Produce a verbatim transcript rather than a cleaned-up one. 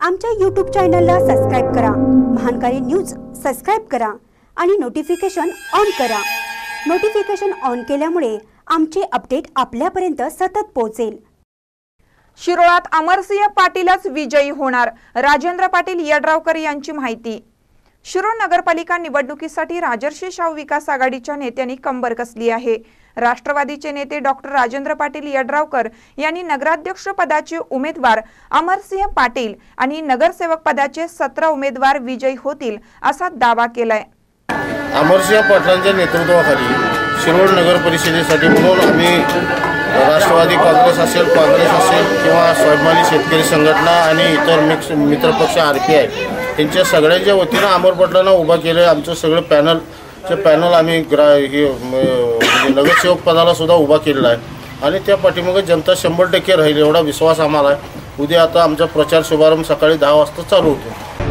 आमच्या यूट्यूब चॅनलला सबस्क्राइब करा, महानकारी न्यूज सबस्क्राइब करा आणि नोटिफिकेशन ऑन करा। नोटिफिकेशन ऑन केल्यामुळे आमचे अपडेट आपल्यापर्यंत सतत पोहोचेल। शिरोळात अमरसिंह पाटीलच विजयी होणार, राजेंद्र पाटील यड्रावकर यांची माहिती। शिरोळ नगरपालिका निवडणुकीसाठी राजर्षी शाहू विकास आघाडीच्या नेत्यांनी कंबर कसली आहे। राष्ट्रवादीचे नेते डॉक्टर राजेंद्र पाटील यड्रावकर यांनी नगराध्यक्ष पदाचे उमेदवार अमरसिंह पाटील आणि नगरसेवक पदाचे सतरा उमेदवार विजयी होतील असा दावा केलाय। अमरसिंह पाटलांच्या नेतृत्वाखाली शिरोळ नगर परिषदेसाठी म्हणून आम्ही राष्ट्रवादी काँग्रेस असेल, काँग्रेस असेल किंवा स्वाभिमानी शेतकरी संघटना आणि इतर मिक्स मित्रपक्ष आर पी आय यांच्या सगळ्यांच्या वतीनं अमर पाटलांना उभा केलं आहे। आमचं सगळं पॅनलचे पॅनल आम्ही ग्रा हे नगरसेवक पदाला सुद्धा उभा केलेला आहे आणि त्या पाठीमागे जनता शंभर टक्के राहील एवढा विश्वास आम्हाला आहे। उद्या आता आमचा प्रचार शुभारंभ सकाळी दहा वाजता चालू होतो।